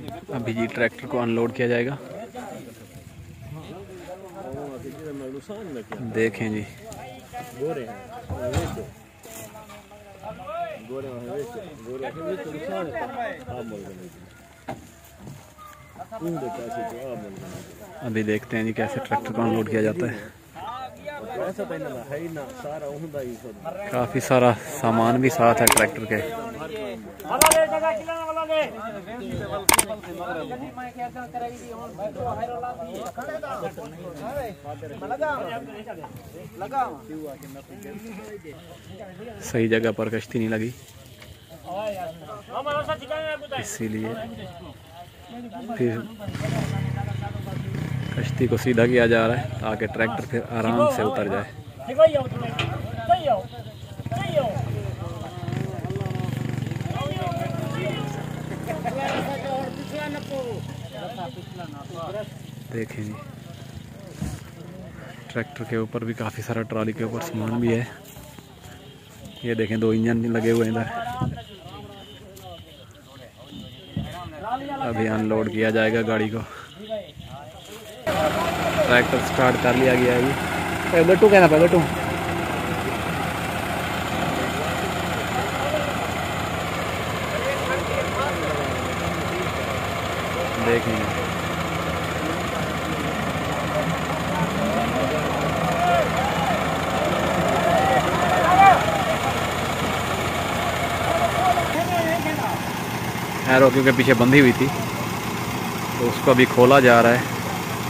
अभी G tractor को unload किया जाएगा। देखें जी अभी देखते हैं जी कैसे ट्रैक्टर को अनलोड किया जाता है। काफ़ी सारा सामान भी साथ है ट्रैक्टर के। सही जगह पर कश्ती नहीं लगी, इसीलिए फिर कश्ती को सीधा किया जा रहा है ताकि ट्रैक्टर फिर आराम से उतर जाए। देखें जी ट्रैक्टर के ऊपर भी काफ़ी सारा ट्रॉली के ऊपर सामान भी है। ये देखें 2 इंजन लगे हुए हैं इधर। अभी अनलोड किया जाएगा गाड़ी को। ट्रैक्टर स्टार्ट कर लिया गया है जी। बेटू कहना पे बेटू देखेंगे। एरो क्योंकि पीछे बंधी हुई थी तो उसको अभी खोला जा रहा है।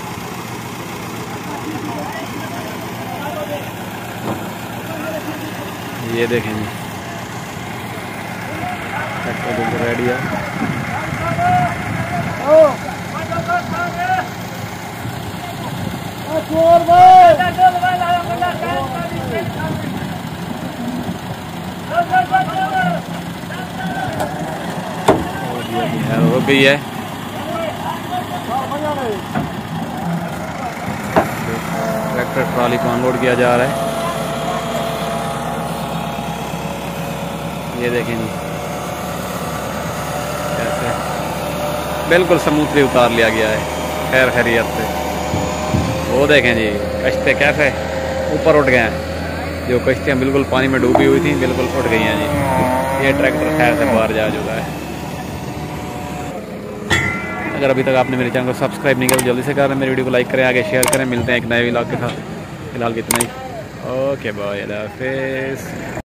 ये देखें जी ट्रैक्टर बिल्कुल रेडी है। हो गई है। ट्रैक्टर ट्रॉली को अनलोड किया जा रहा है। ये देखें जी कैसे बिल्कुल स्मूथली उतार लिया गया है खैर खैरियत से। वो देखें जी कश्ते कैसे ऊपर उठ गए हैं। जो कश्तियाँ बिल्कुल पानी में डूबी हुई थी बिल्कुल उठ गई हैं जी। ये ट्रैक्टर खैर से बाहर जा चुका है। अगर अभी तक आपने मेरे चैनल को सब्सक्राइब नहीं किया तो जल्दी से करें। मेरी वीडियो को लाइक करें, आगे शेयर करें। मिलते हैं एक नए व्लॉग के साथ। फिलहाल कितना ही। ओके बाय, अल्लाह हाफिज़।